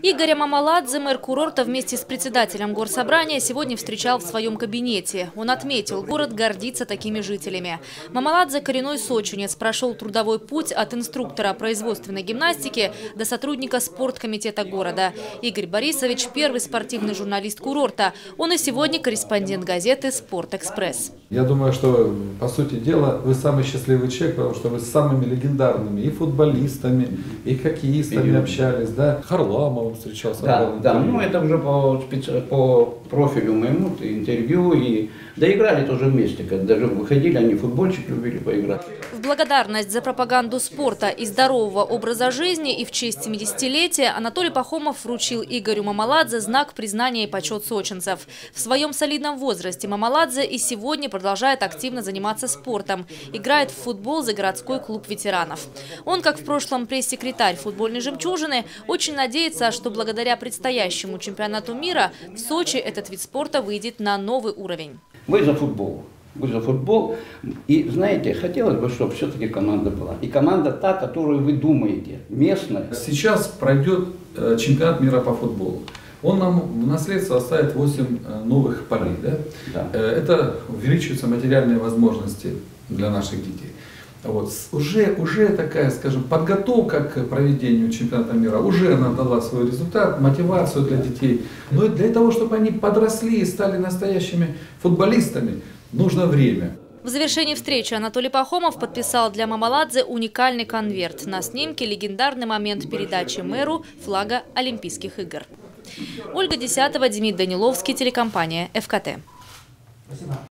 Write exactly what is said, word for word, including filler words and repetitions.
Игоря Мамаладзе мэр курорта вместе с председателем горсобрания сегодня встречал в своем кабинете. Он отметил, город гордится такими жителями. Мамаладзе – коренной сочинец, прошел трудовой путь от инструктора производственной гимнастики до сотрудника спорткомитета города. Игорь Борисович – первый спортивный журналист курорта. Он и сегодня корреспондент газеты «Спорт-экспресс». Я думаю, что, по сути дела, вы самый счастливый человек, потому что вы с самыми легендарными и футболистами, и хоккеистами общались, да? Харламовым встречался. Да, да, ну это уже по, специ... по профилю моему, интервью, и доиграли тоже вместе, когда даже выходили, они футбольчик любили поиграть. В благодарность за пропаганду спорта и здорового образа жизни и в честь семидесятилетия Анатолий Пахомов вручил Игорю Мамаладзе знак признания и почет сочинцев. В своем солидном возрасте Мамаладзе и сегодня продолжает активно заниматься спортом. Играет в футбол за городской клуб ветеранов. Он, как в прошлом пресс-секретарь футбольной «Жемчужины», очень надеется, что благодаря предстоящему чемпионату мира в Сочи этот вид спорта выйдет на новый уровень. Вы за футбол. Вы за футбол. И, знаете, хотелось бы, чтобы все-таки команда была. И команда та, которую вы думаете, местная. Сейчас пройдет чемпионат мира по футболу. Он нам в наследство оставит восемь новых полей. Да? Да. Это увеличиваются материальные возможности для наших детей. Вот. Уже, уже такая, скажем, подготовка к проведению чемпионата мира уже она дала свой результат, мотивацию для детей. Но для того, чтобы они подросли и стали настоящими футболистами, нужно время. В завершении встречи Анатолий Пахомов подписал для Мамаладзе уникальный конверт. На снимке легендарный момент передачи мэру флага Олимпийских игр. Ольга Десятова, Демид Даниловский, телекомпания эф ка тэ.